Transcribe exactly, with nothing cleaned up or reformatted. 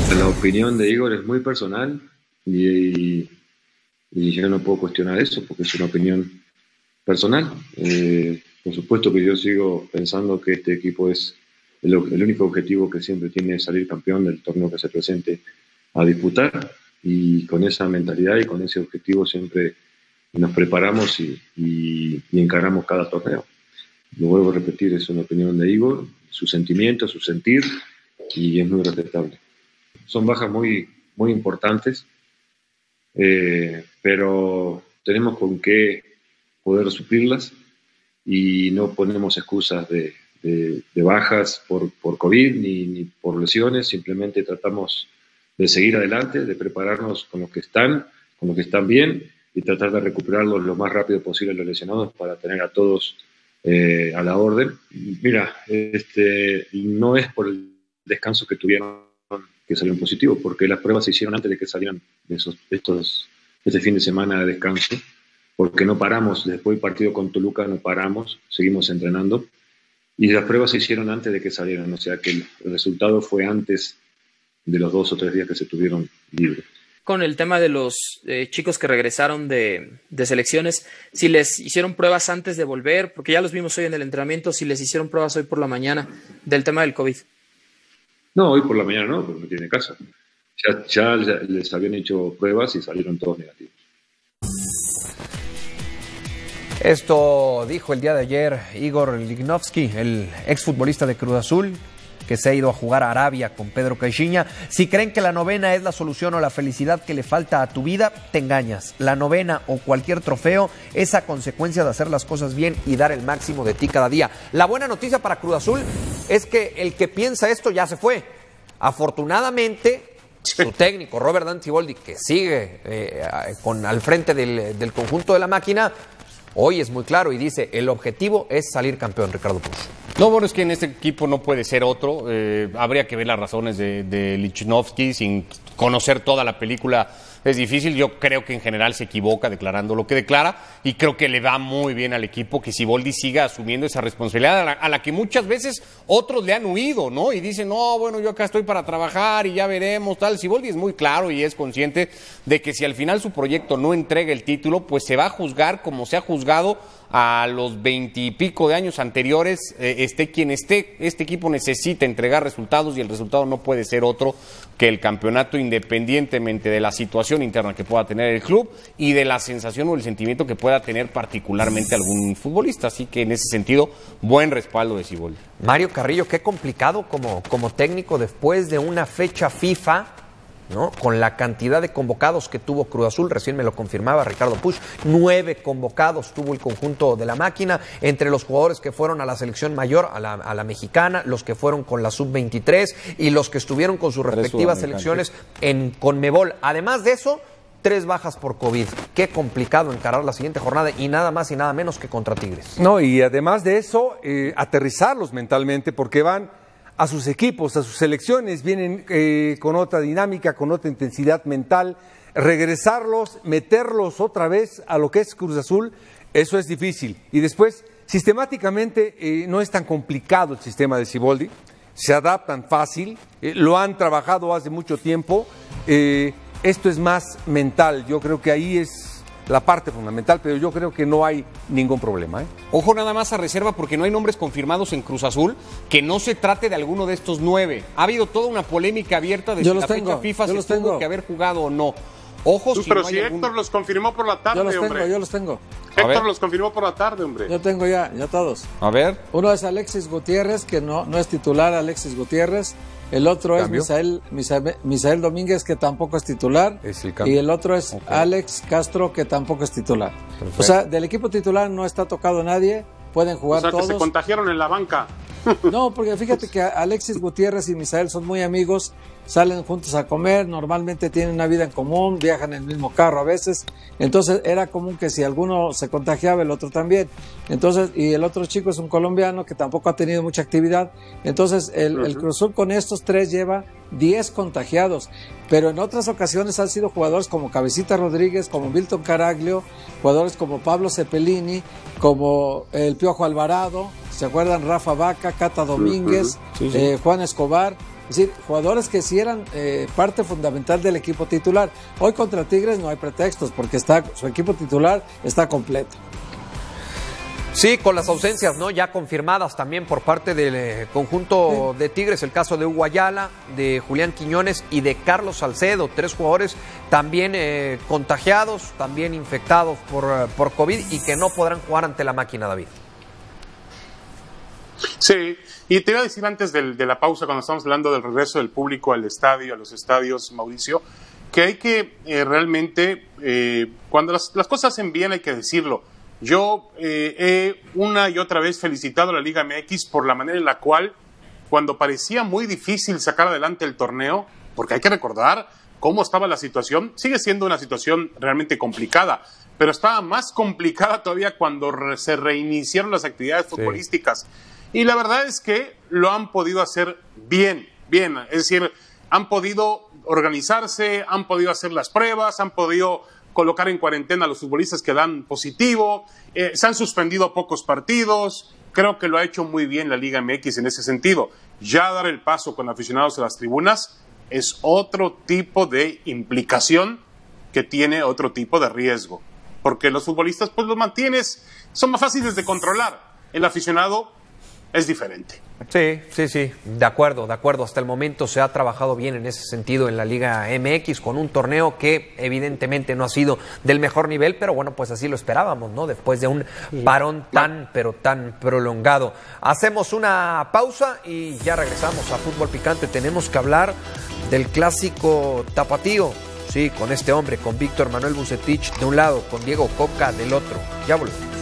La opinión de Igor es muy personal y, y, y yo no puedo cuestionar eso porque es una opinión personal. Eh, por supuesto que yo sigo pensando que este equipo es el, el único objetivo que siempre tiene es salir campeón del torneo que se presente a disputar, y con esa mentalidad y con ese objetivo siempre nos preparamos y, y, y encaramos cada torneo. Lo vuelvo a repetir, es una opinión de Igor, su sentimiento, su sentir, y es muy respetable. Son bajas muy, muy importantes, eh, pero tenemos con qué poder suplirlas y no ponemos excusas de, de, de bajas por, por COVID ni, ni por lesiones, simplemente tratamos de seguir adelante, de prepararnos con los que están, con los que están bien y tratar de recuperarlos lo más rápido posible los lesionados para tener a todos eh, a la orden. Mira, este, no es por el descanso que tuvieron que salieron positivos, porque las pruebas se hicieron antes de que salieran esos, estos, este fin de semana de descanso, porque no paramos, después del partido con Toluca no paramos, seguimos entrenando, y las pruebas se hicieron antes de que salieran, o sea que el, el resultado fue antes de los dos o tres días que se tuvieron libres. Con el tema de los eh, chicos que regresaron de, de selecciones, si les hicieron pruebas antes de volver, porque ya los vimos hoy en el entrenamiento, si les hicieron pruebas hoy por la mañana del tema del COVID. No, hoy por la mañana no, porque no tiene casa. Ya, ya les habían hecho pruebas y salieron todos negativos. Esto dijo el día de ayer Igor Lichnowsky, el exfutbolista de Cruz Azul, que se ha ido a jugar a Arabia con Pedro Caixinha. Si creen que la novena es la solución o la felicidad que le falta a tu vida, te engañas. La novena o cualquier trofeo es a consecuencia de hacer las cosas bien y dar el máximo de ti cada día. La buena noticia para Cruz Azul es que el que piensa esto ya se fue. Afortunadamente, su técnico, Robert Dante Siboldi, que sigue eh, con, al frente del, del conjunto de la máquina, hoy es muy claro y dice, el objetivo es salir campeón, Ricardo Puch. Lo bueno es que en este equipo no puede ser otro. Eh, habría que ver las razones de, de Lichnowsky sin conocer toda la película. Es difícil, yo creo que en general se equivoca declarando lo que declara y creo que le va muy bien al equipo que Siboldi siga asumiendo esa responsabilidad a la, a la que muchas veces otros le han huido, ¿no? Y dicen, no, bueno, yo acá estoy para trabajar y ya veremos, tal. Siboldi es muy claro y es consciente de que si al final su proyecto no entrega el título, pues se va a juzgar como se ha juzgado a los veintipico de años anteriores, eh, esté quien esté. Este equipo necesita entregar resultados y el resultado no puede ser otro que el campeonato, independientemente de la situación interna que pueda tener el club y de la sensación o el sentimiento que pueda tener particularmente algún futbolista. Así que en ese sentido, buen respaldo de Siboldi. Mario Carrillo, qué complicado como, como técnico después de una fecha FIFA, ¿no? Con la cantidad de convocados que tuvo Cruz Azul, recién me lo confirmaba Ricardo Puch, nueve convocados tuvo el conjunto de la máquina, entre los jugadores que fueron a la selección mayor, a la, a la mexicana, los que fueron con la sub veintitrés y los que estuvieron con sus respectivas selecciones en Conmebol. Además de eso, tres bajas por COVID. Qué complicado encarar la siguiente jornada y nada más y nada menos que contra Tigres. No, y además de eso, eh, aterrizarlos mentalmente porque van a sus equipos, a sus selecciones, vienen eh, con otra dinámica, con otra intensidad mental, regresarlos, meterlos otra vez a lo que es Cruz Azul, eso es difícil. Y después, sistemáticamente, eh, no es tan complicado el sistema de Siboldi, se adaptan fácil, eh, lo han trabajado hace mucho tiempo, eh, esto es más mental, yo creo que ahí es la parte fundamental, pero yo creo que no hay ningún problema, ¿eh? Ojo nada más a reserva porque no hay nombres confirmados en Cruz Azul, que no se trate de alguno de estos nueve. Ha habido toda una polémica abierta de yo si la tengo, fecha FIFA se tuvo tengo. que haber jugado o no. Ojo, Tú, si pero no si hay Héctor algún... los confirmó por la tarde, yo los hombre. tengo, yo los tengo. Héctor los confirmó por la tarde, hombre. Yo tengo ya, ya todos. A ver. Uno es Alexis Gutiérrez, que no, no es titular, Alexis Gutiérrez. El otro ¿Cambio? es Misael, Misael, Misael Domínguez, que tampoco es titular. Es el cambio. Y el otro es Okay. Alex Castro, que tampoco es titular. Perfecto. O sea, del equipo titular no está tocado nadie. Pueden jugar O sea, todos. que se contagiaron en la banca. No, porque fíjate que Alexis Gutiérrez y Misael son muy amigos, salen juntos a comer, normalmente tienen una vida en común, viajan en el mismo carro a veces, entonces era común que si alguno se contagiaba, el otro también. Entonces, y el otro chico es un colombiano que tampoco ha tenido mucha actividad, entonces el, uh-huh. el Cruz Azul con estos tres lleva diez contagiados, pero en otras ocasiones han sido jugadores como Cabecita Rodríguez, como Milton Caraglio, jugadores como Pablo Cepelini, como el Piojo Alvarado, ¿se acuerdan? Rafa Vaca, Cata Domínguez, uh-huh. sí, sí. Eh, Juan Escobar. Es decir, jugadores que sí eran eh, parte fundamental del equipo titular. Hoy contra Tigres no hay pretextos porque está, su equipo titular está completo. Sí, con las ausencias, ¿no? Ya confirmadas también por parte del eh, conjunto sí. de Tigres, el caso de Hugo Ayala, de Julián Quiñones y de Carlos Salcedo, tres jugadores también eh, contagiados, también infectados por, por COVID y que no podrán jugar ante la máquina, David. Sí, y te iba a decir antes de, de la pausa, cuando estamos hablando del regreso del público al estadio, a los estadios, Mauricio, que hay que eh, realmente, eh, cuando las, las cosas hacen bien hay que decirlo. Yo eh, he una y otra vez felicitado a la Liga M X por la manera en la cual, cuando parecía muy difícil sacar adelante el torneo, porque hay que recordar cómo estaba la situación, sigue siendo una situación realmente complicada, pero estaba más complicada todavía cuando re, se reiniciaron las actividades futbolísticas. Sí. Y la verdad es que lo han podido hacer bien, bien, es decir, han podido organizarse, han podido hacer las pruebas, han podido colocar en cuarentena a los futbolistas que dan positivo, eh, se han suspendido pocos partidos, creo que lo ha hecho muy bien la Liga M X en ese sentido. Ya dar el paso con aficionados a las tribunas es otro tipo de implicación que tiene otro tipo de riesgo, porque los futbolistas pues los mantienes, son más fáciles de controlar, el aficionado es diferente. Sí, sí, sí, de acuerdo, de acuerdo. Hasta el momento se ha trabajado bien en ese sentido en la Liga M X con un torneo que evidentemente no ha sido del mejor nivel, pero bueno, pues así lo esperábamos, ¿no? Después de un parón tan, pero tan prolongado. Hacemos una pausa y ya regresamos a Fútbol Picante. Tenemos que hablar del clásico tapatío, sí, con este hombre, con Víctor Manuel Bucetich de un lado, con Diego Coca del otro. Ya volvemos.